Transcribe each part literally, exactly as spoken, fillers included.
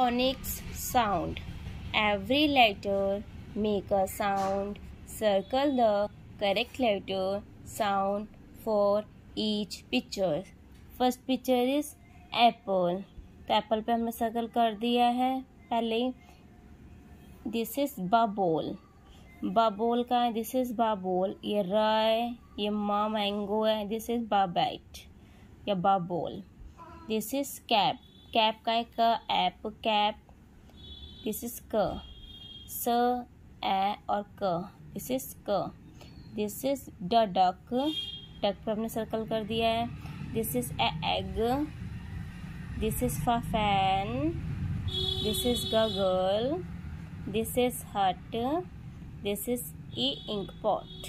phonics sound. Every letter make a sound. Circle the correct letter sound for each picture. First picture is apple. तो apple पे हमने circle कर दिया है पहले ही. This is ball. बाबोल का है. This is ball. ये र है, ये मा मैंगो है. दिस इज बाबैट या ball. This is cap. Cap का है क ऐप कैप. दिस इज क स ए और क. दिस इज क. दिस इज ड डक. डक पे हमने सर्कल कर दिया है. This is a egg. This is फा fan. This is goggle. This is hut. This is ई ink pot.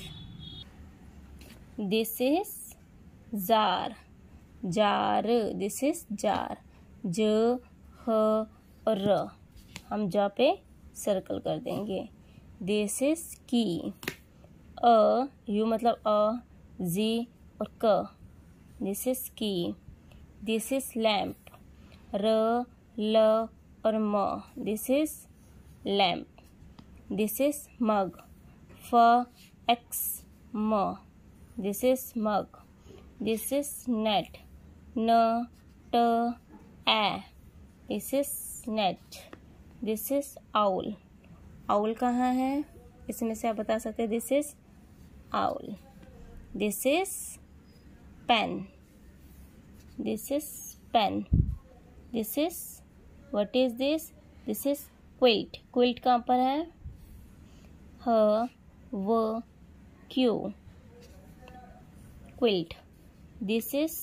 This is jar. Jar. This is jar. ज ह र हम ज पे सर्कल कर देंगे. दिस इज की. अ यू मतलब अ, जी और क. This is key. This is lamp. र ल और म. This is lamp. This is mug. फ एक्स म. This is mug. This is net. न ट A. This is net. This is owl. Owl कहाँ है? इसमें से आप बता सकते हैं. This is owl. This is pen. This is pen. This is what is this? This is quilt. Quilt कहाँ पर है? ह व Q. Quilt. This is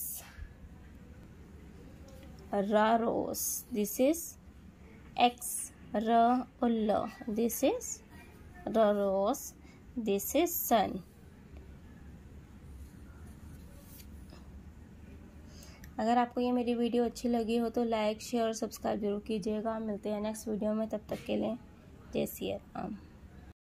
rose. This is X र और ल. This is rose. This is sun. अगर आपको ये मेरी वीडियो अच्छी लगी हो तो लाइक शेयर और सब्सक्राइब जरूर कीजिएगा. मिलते हैं नेक्स्ट वीडियो में. तब तक के लिए जय सिया राम.